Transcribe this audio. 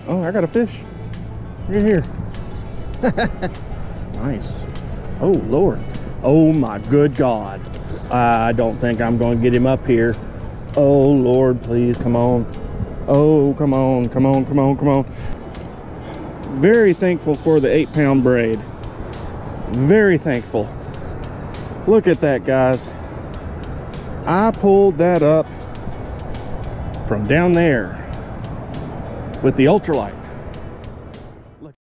Oh, I got a fish. Right here. Nice. Oh, Lord. Oh, my good God. I don't think I'm going to get him up here. Oh, Lord, please, come on. Oh, come on, come on, come on, come on. Very thankful for the 8-pound braid. Very thankful. Look at that, guys. I pulled that up from down there with the ultralight.